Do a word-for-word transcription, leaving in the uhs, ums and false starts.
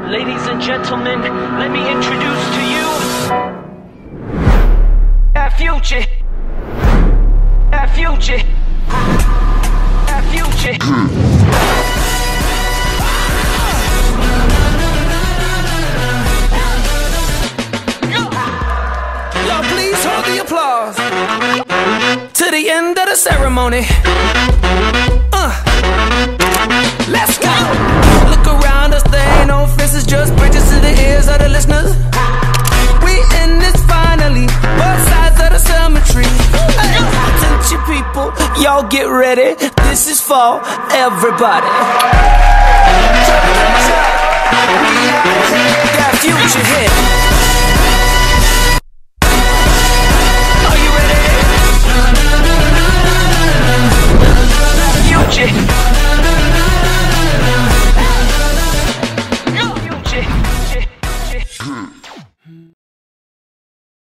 Ladies and gentlemen, let me introduce to you our future. Our future. Our future. Y'all please hold the applause to the end of the ceremony. Uh, let's go. Look around us, there ain't no fences, just bridges to the ears of the listeners. We in this finally, both sides of the cemetery. Hey, attention people, y'all get ready. This is for everybody. Got future hit.